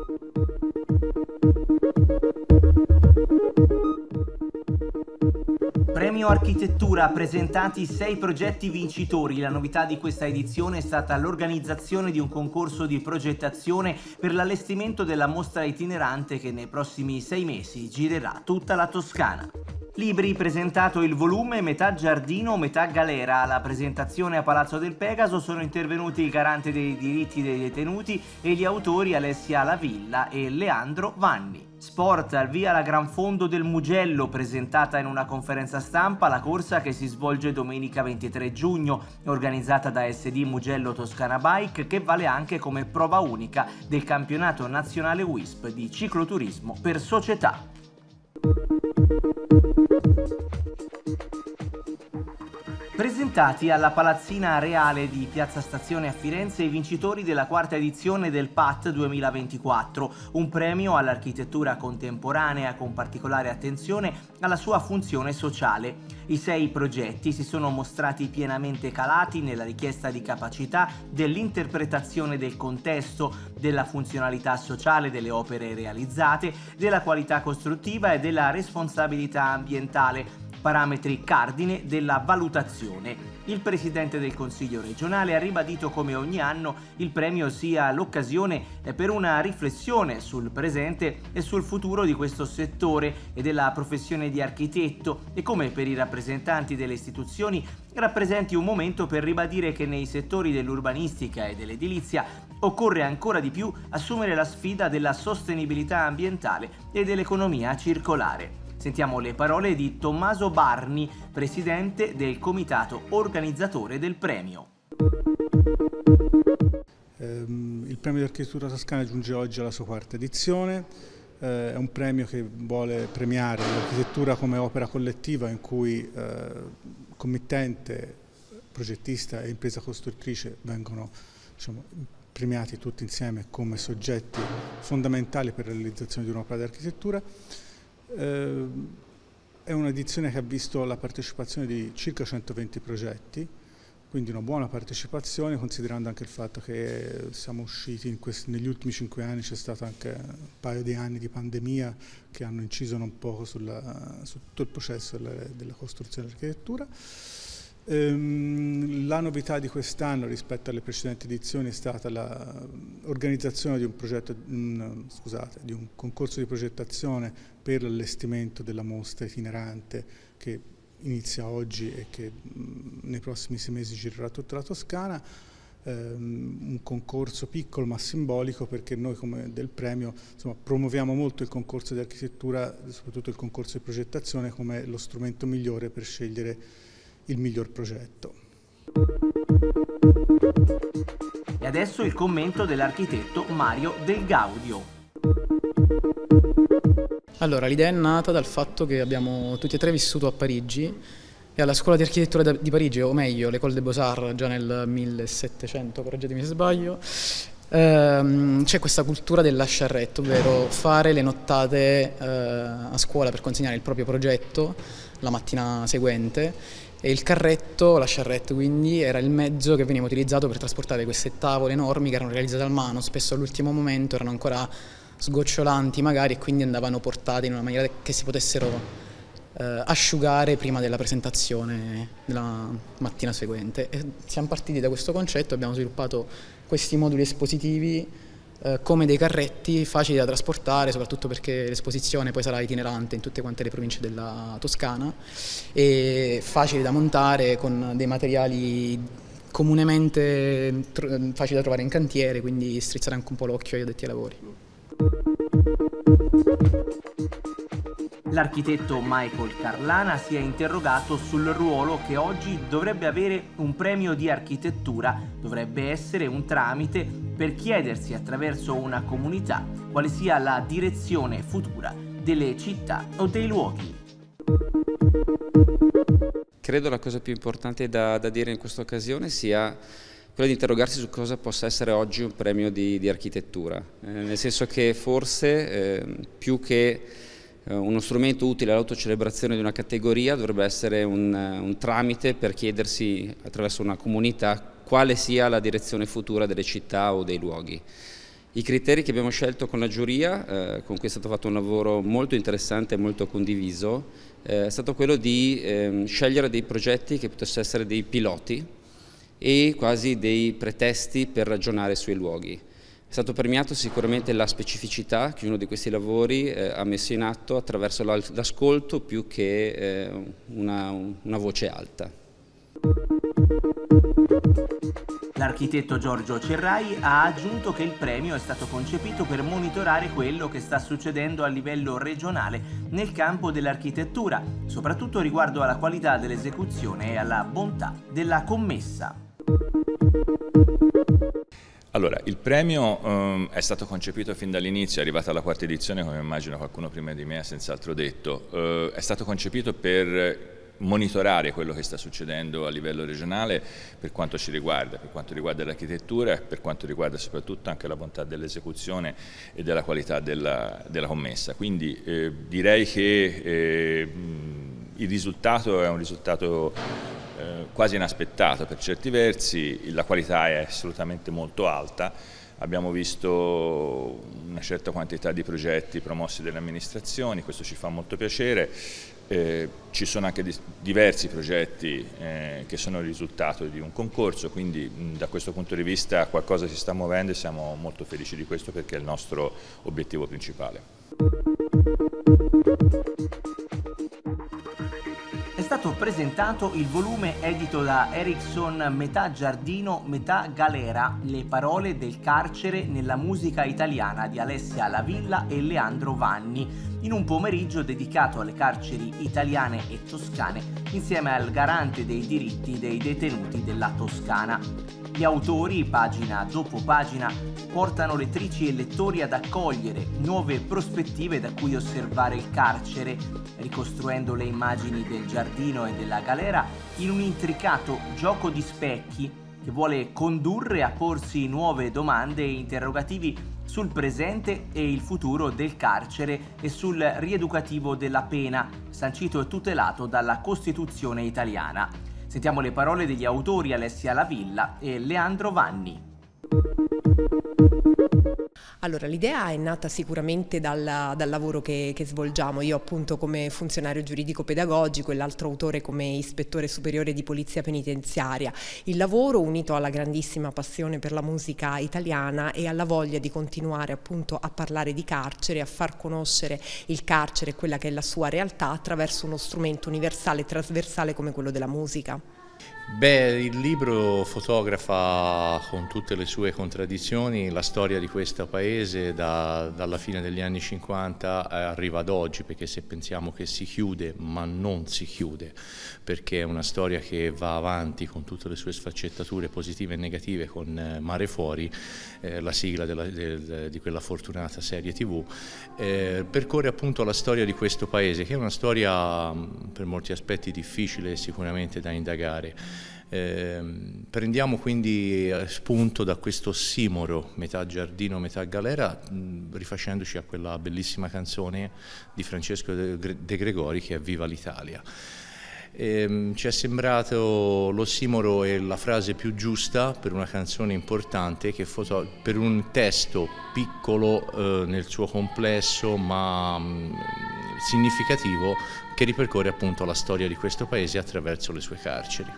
Premio Architettura, presentati 6 progetti vincitori. La novità di questa edizione è stata l'organizzazione di un concorso di progettazione per l'allestimento della mostra itinerante che nei prossimi 6 mesi girerà tutta la Toscana. Libri, presentato il volume Metà Giardino, Metà Galera. Alla presentazione a Palazzo del Pegaso sono intervenuti il garante dei diritti dei detenuti e gli autori Alessia Lavilla e Leandro Vanni. Sport, al via la Gran Fondo del Mugello, presentata in una conferenza stampa la corsa che si svolge domenica 23 giugno, organizzata da SD Mugello Toscana Bike, che vale anche come prova unica del campionato nazionale WISP di cicloturismo per società. Presentati alla Palazzina Reale di Piazza Stazione a Firenze i vincitori della 4ª edizione del PAT 2024, un premio all'architettura contemporanea con particolare attenzione alla sua funzione sociale. I 6 progetti si sono mostrati pienamente calati nella richiesta di capacità dell'interpretazione del contesto, della funzionalità sociale delle opere realizzate, della qualità costruttiva e della responsabilità ambientale, parametri cardine della valutazione. Il Presidente del Consiglio regionale ha ribadito come ogni anno il premio sia l'occasione per una riflessione sul presente e sul futuro di questo settore e della professione di architetto e come per i rappresentanti delle istituzioni rappresenti un momento per ribadire che nei settori dell'urbanistica e dell'edilizia occorre ancora di più assumere la sfida della sostenibilità ambientale e dell'economia circolare. Sentiamo le parole di Tommaso Barni, presidente del comitato organizzatore del premio. Il premio di architettura toscana giunge oggi alla sua 4ª edizione. È un premio che vuole premiare l'architettura come opera collettiva in cui committente, progettista e impresa costruttrice vengono premiati tutti insieme come soggetti fondamentali per la realizzazione di un'opera di architettura. È un'edizione che ha visto la partecipazione di circa 120 progetti, quindi una buona partecipazione, considerando anche il fatto che siamo usciti negli ultimi 5 anni, c'è stato anche un paio di anni di pandemia che hanno inciso un poco su tutto il processo della costruzione dell'architettura. La novità di quest'anno rispetto alle precedenti edizioni è stata l'organizzazione di di un concorso di progettazione per l'allestimento della mostra itinerante che inizia oggi e che nei prossimi 6 mesi girerà tutta la Toscana. Un concorso piccolo ma simbolico, perché noi come del premio promuoviamo molto il concorso di architettura, soprattutto il concorso di progettazione, come lo strumento migliore per scegliere il miglior progetto. E adesso il commento dell'architetto Mario Del Gaudio. Allora, l'idea è nata dal fatto che abbiamo tutti e 3 vissuto a Parigi e alla scuola di architettura di Parigi, o meglio l'École des Beaux-Arts già nel 1700, correggetemi se sbaglio, c'è questa cultura del lasciarretto, ovvero fare le nottate a scuola per consegnare il proprio progetto la mattina seguente. E il carretto, la charrette quindi, era il mezzo che veniva utilizzato per trasportare queste tavole enormi che erano realizzate a mano, spesso all'ultimo momento erano ancora sgocciolanti magari e quindi andavano portate in una maniera che si potessero asciugare prima della presentazione della mattina seguente. E siamo partiti da questo concetto, abbiamo sviluppato questi moduli espositivi come dei carretti facili da trasportare, soprattutto perché l'esposizione poi sarà itinerante in tutte quante le province della Toscana e facili da montare con dei materiali comunemente facili da trovare in cantiere, quindi strizzare anche un po' l'occhio agli addetti ai lavori. L'architetto Michael Carlana si è interrogato sul ruolo che oggi dovrebbe avere un premio di architettura, dovrebbe essere un tramite per chiedersi attraverso una comunità quale sia la direzione futura delle città o dei luoghi. Credo la cosa più importante da dire in questa occasione sia quello di interrogarsi su cosa possa essere oggi un premio di architettura, nel senso che forse più che uno strumento utile all'autocelebrazione di una categoria dovrebbe essere un tramite per chiedersi attraverso una comunità quale sia la direzione futura delle città o dei luoghi. I criteri che abbiamo scelto con la giuria, con cui è stato fatto un lavoro molto interessante e molto condiviso, è stato quello di scegliere dei progetti che potessero essere dei piloti e quasi dei pretesti per ragionare sui luoghi. È stato premiato sicuramente la specificità che uno di questi lavori ha messo in atto attraverso l'ascolto più che una voce alta. L'architetto Giorgio Cerrai ha aggiunto che il premio è stato concepito per monitorare quello che sta succedendo a livello regionale nel campo dell'architettura, soprattutto riguardo alla qualità dell'esecuzione e alla bontà della commessa. Allora, il premio è stato concepito fin dall'inizio, è arrivata alla quarta edizione, come immagino qualcuno prima di me ha senz'altro detto, è stato concepito per monitorare quello che sta succedendo a livello regionale per quanto ci riguarda, per quanto riguarda l'architettura e per quanto riguarda soprattutto anche la bontà dell'esecuzione e della qualità della commessa. Quindi direi che il risultato è un risultato quasi inaspettato per certi versi, la qualità è assolutamente molto alta. Abbiamo visto una certa quantità di progetti promossi dalle amministrazioni, questo ci fa molto piacere. Ci sono anche diversi progetti che sono il risultato di un concorso, quindi da questo punto di vista qualcosa si sta muovendo e siamo molto felici di questo perché è il nostro obiettivo principale. È stato presentato il volume edito da Erickson Metà Giardino, Metà Galera, le parole del carcere nella musica italiana di Alessia Lavilla e Leandro Vanni, in un pomeriggio dedicato alle carceri italiane e toscane, insieme al garante dei diritti dei detenuti della Toscana. Gli autori, pagina dopo pagina, portano lettrici e lettori ad accogliere nuove prospettive da cui osservare il carcere, ricostruendo le immagini del giardino e della galera in un intricato gioco di specchi che vuole condurre a porsi nuove domande e interrogativi sul presente e il futuro del carcere e sul rieducativo della pena, sancito e tutelato dalla Costituzione italiana. Sentiamo le parole degli autori Alessia Lavilla e Leandro Vanni. Allora, l'idea è nata sicuramente dal lavoro che svolgiamo, io appunto come funzionario giuridico-pedagogico e l'altro autore come ispettore superiore di polizia penitenziaria. Il lavoro unito alla grandissima passione per la musica italiana e alla voglia di continuare appunto a parlare di carcere, a far conoscere il carcere e quella che è la sua realtà attraverso uno strumento universale e trasversale come quello della musica. Beh, il libro fotografa con tutte le sue contraddizioni la storia di questo paese dalla fine degli anni 50 arriva ad oggi, perché se pensiamo che si chiude, ma non si chiude, perché è una storia che va avanti con tutte le sue sfaccettature positive e negative con Mare Fuori, la sigla di quella fortunata serie TV, percorre appunto la storia di questo paese, che è una storia per molti aspetti difficile sicuramente da indagare. Prendiamo quindi spunto da questo ossimoro metà giardino, metà galera, rifacendoci a quella bellissima canzone di Francesco De Gregori che è Viva l'Italia. Ci è sembrato l'ossimoro e la frase più giusta per una canzone importante, per un testo piccolo nel suo complesso ma significativo, che ripercorre appunto la storia di questo paese attraverso le sue carceri.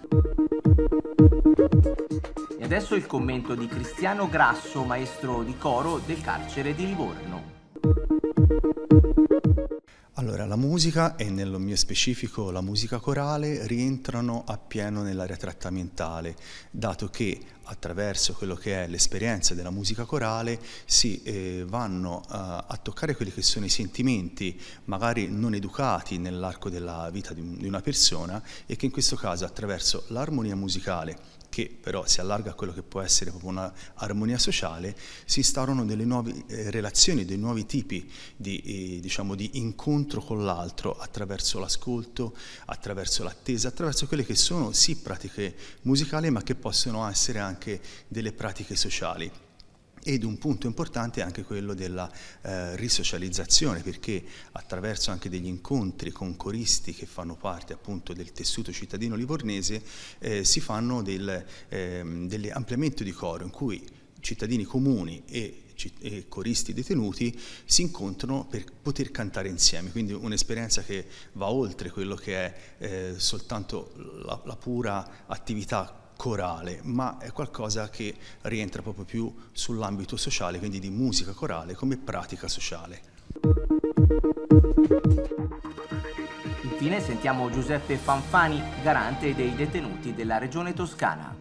E adesso il commento di Cristiano Grasso, maestro di coro del carcere di Livorno. Allora, la musica e nello mio specifico la musica corale rientrano appieno nell'area trattamentale, dato che attraverso quello che è l'esperienza della musica corale si vanno a toccare quelli che sono i sentimenti magari non educati nell'arco della vita di una persona, e che in questo caso attraverso l'armonia musicale, che però si allarga a quello che può essere proprio un'armonia sociale, si instaurano delle nuove relazioni, dei nuovi tipi di incontro con l'altro attraverso l'ascolto, attraverso l'attesa, attraverso quelle che sono sì pratiche musicali ma che possono essere anche delle pratiche sociali. Ed un punto importante è anche quello della risocializzazione, perché attraverso anche degli incontri con coristi che fanno parte appunto del tessuto cittadino livornese si fanno degli ampliamenti di coro in cui cittadini comuni e coristi detenuti si incontrano per poter cantare insieme, quindi un'esperienza che va oltre quello che è soltanto la pura attività corale, ma è qualcosa che rientra proprio più sull'ambito sociale, quindi di musica corale come pratica sociale. Infine sentiamo Giuseppe Fanfani, garante dei detenuti della Regione Toscana.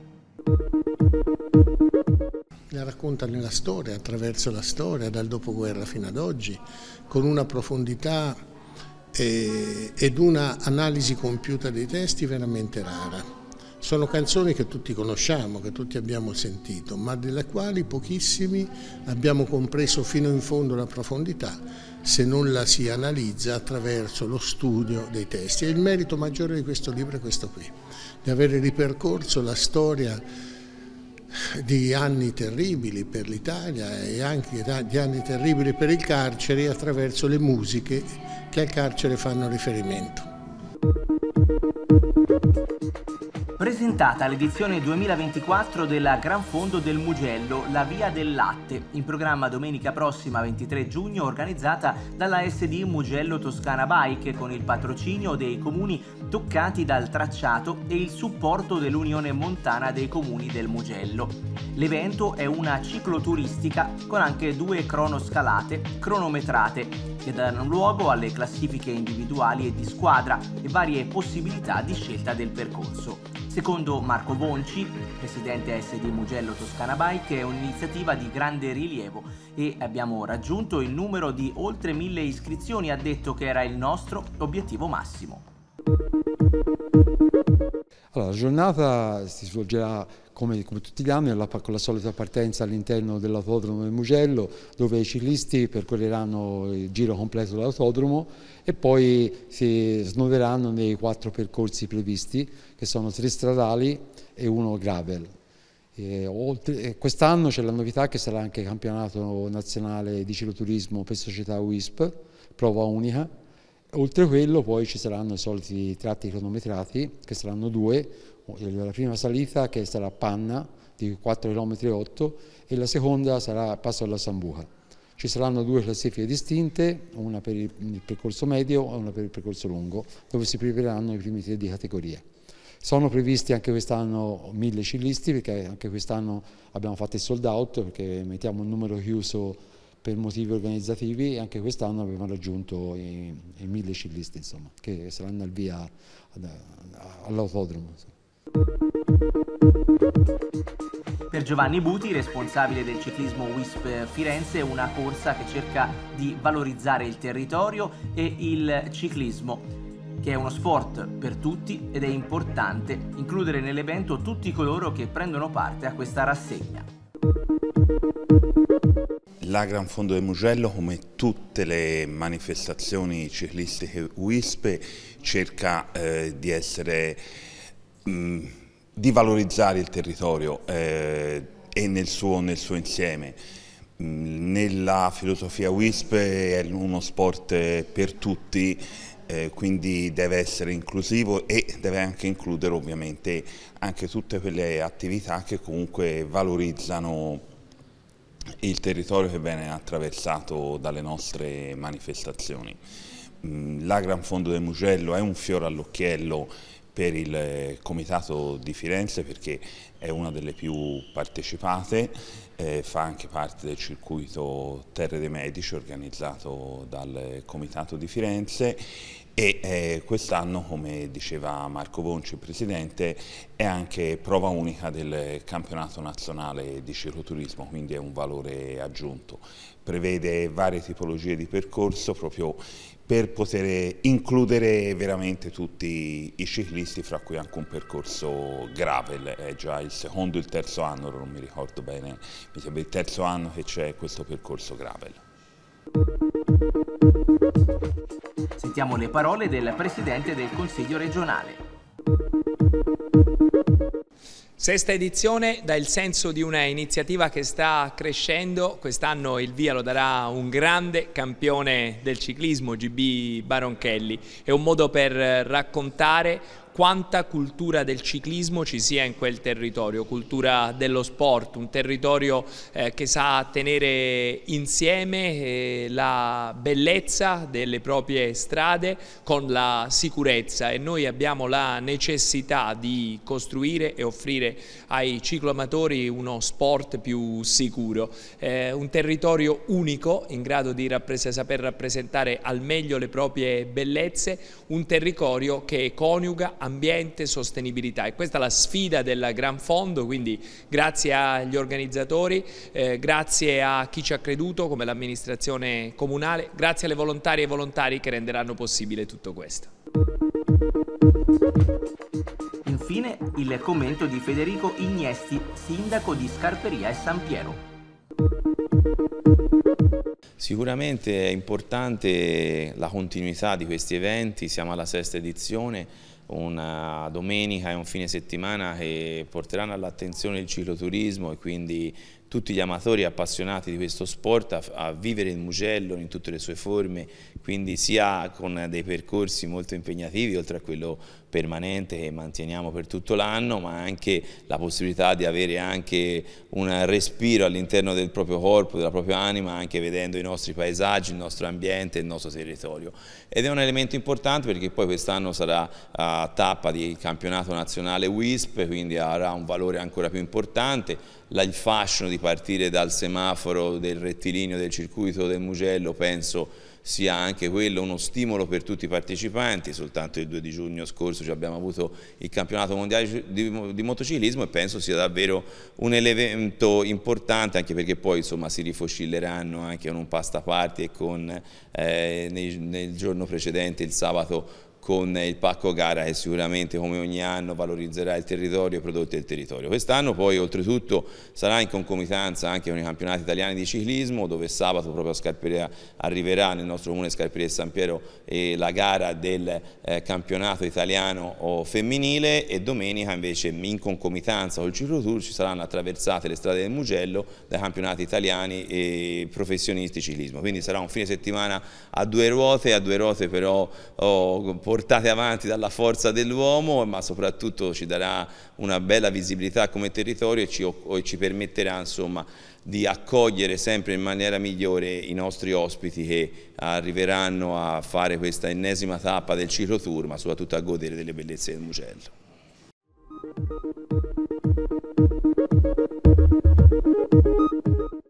La racconta nella storia, attraverso la storia, dal dopoguerra fino ad oggi, con una profondità ed una analisi compiuta dei testi veramente rara. Sono canzoni che tutti conosciamo, che tutti abbiamo sentito, ma delle quali pochissimi abbiamo compreso fino in fondo la profondità, se non la si analizza attraverso lo studio dei testi. E il merito maggiore di questo libro è questo qui, di avere ripercorso la storia di anni terribili per l'Italia e anche di anni terribili per il carcere attraverso le musiche che al carcere fanno riferimento. Presentata l'edizione 2024 della Gran Fondo del Mugello, La Via del Latte, in programma domenica prossima 23 giugno, organizzata dalla SD Mugello Toscana Bike con il patrocinio dei comuni toccati dal tracciato e il supporto dell'Unione Montana dei Comuni del Mugello. L'evento è una cicloturistica con anche 2 cronoscalate cronometrate che danno luogo alle classifiche individuali e di squadra e varie possibilità di scelta del percorso. Secondo Marco Bonci, presidente SD Mugello Toscana Bike, è un'iniziativa di grande rilievo e abbiamo raggiunto il numero di oltre 1000 iscrizioni, ha detto che era il nostro obiettivo massimo. Allora, la giornata si svolgerà come tutti gli anni con la solita partenza all'interno dell'autodromo del Mugello, dove i ciclisti percorreranno il giro completo dell'autodromo e poi si snoderanno nei 4 percorsi previsti, che sono 3 stradali e 1 gravel. Quest'anno c'è la novità che sarà anche campionato nazionale di cicloturismo per società WISP, prova unica. Oltre a quello poi ci saranno i soliti tratti cronometrati, che saranno 2, la prima salita che sarà a Panna di 4,8 km e la seconda sarà a Passo alla Sambuca. Ci saranno 2 classifiche distinte, una per il percorso medio e una per il percorso lungo, dove si premieranno i primi 3 di categoria. Sono previsti anche quest'anno 1000 ciclisti, perché anche quest'anno abbiamo fatto il sold out, perché mettiamo un numero chiuso per motivi organizzativi, e anche quest'anno abbiamo raggiunto i 1000 ciclisti, insomma, che saranno al via all'autodromo. Per Giovanni Buti, responsabile del ciclismo WISP Firenze, è una corsa che cerca di valorizzare il territorio e il ciclismo, che è uno sport per tutti ed è importante includere nell'evento tutti coloro che prendono parte a questa rassegna. La Gran Fondo del Mugello, come tutte le manifestazioni ciclistiche WISP, cerca di valorizzare il territorio e nel suo insieme. Nella filosofia WISP è uno sport per tutti, quindi deve essere inclusivo e deve anche includere ovviamente anche tutte quelle attività che comunque valorizzano il territorio che viene attraversato dalle nostre manifestazioni. La Gran Fondo del Mugello è un fiore all'occhiello per il Comitato di Firenze, perché è una delle più partecipate, fa anche parte del circuito Terre dei Medici organizzato dal Comitato di Firenze e quest'anno, come diceva Marco Bonci, il Presidente, è anche prova unica del campionato nazionale di cicloturismo, quindi è un valore aggiunto. Prevede varie tipologie di percorso proprio per poter includere veramente tutti i ciclisti, fra cui anche un percorso gravel. È già il secondo o il terzo anno, non mi ricordo bene, mi sembra il terzo anno che c'è questo percorso gravel. Sentiamo le parole del Presidente del Consiglio regionale. Sesta edizione dà il senso di una iniziativa che sta crescendo. Quest'anno il via lo darà un grande campione del ciclismo, GB Baronchelli. È un modo per raccontare quanta cultura del ciclismo ci sia in quel territorio, cultura dello sport, un territorio che sa tenere insieme la bellezza delle proprie strade con la sicurezza, e noi abbiamo la necessità di costruire e offrire ai cicloamatori uno sport più sicuro, un territorio unico in grado di saper rappresentare al meglio le proprie bellezze, un territorio che coniuga ambiente e sostenibilità, e questa è la sfida del Gran Fondo. Quindi grazie agli organizzatori, grazie a chi ci ha creduto come l'amministrazione comunale, grazie alle volontarie e volontari che renderanno possibile tutto questo. Infine il commento di Federico Ignesti, sindaco di Scarperia e San Piero. Sicuramente è importante la continuità di questi eventi, siamo alla 6ª edizione, una domenica e un fine settimana che porteranno all'attenzione il cicloturismo e quindi tutti gli amatori appassionati di questo sport a vivere il Mugello in tutte le sue forme, quindi sia con dei percorsi molto impegnativi oltre a quello permanente che manteniamo per tutto l'anno, ma anche la possibilità di avere anche un respiro all'interno del proprio corpo, della propria anima, anche vedendo i nostri paesaggi, il nostro ambiente, il nostro territorio. Ed è un elemento importante perché poi quest'anno sarà a tappa di campionato nazionale WISP, quindi avrà un valore ancora più importante. Il fascino di partire dal semaforo del rettilineo del circuito del Mugello penso sia anche quello uno stimolo per tutti i partecipanti. Soltanto il 2 di giugno scorso abbiamo avuto il campionato mondiale di motociclismo e penso sia davvero un evento importante, anche perché poi insomma si rifocilleranno anche con un pasta party e con nel giorno precedente, il sabato, con il pacco gara che sicuramente come ogni anno valorizzerà il territorio e i prodotti del territorio. Quest'anno poi oltretutto sarà in concomitanza anche con i campionati italiani di ciclismo, dove sabato proprio a Scarperia arriverà nel nostro comune Scarperia e San Piero la gara del campionato italiano femminile, e domenica invece in concomitanza col ciclotour ci saranno attraversate le strade del Mugello dai campionati italiani e professionisti ciclismo. Quindi sarà un fine settimana a due ruote però portate avanti dalla forza dell'uomo, ma soprattutto ci darà una bella visibilità come territorio e ci permetterà insomma di accogliere sempre in maniera migliore i nostri ospiti che arriveranno a fare questa ennesima tappa del ciclotour, ma soprattutto a godere delle bellezze del Mugello.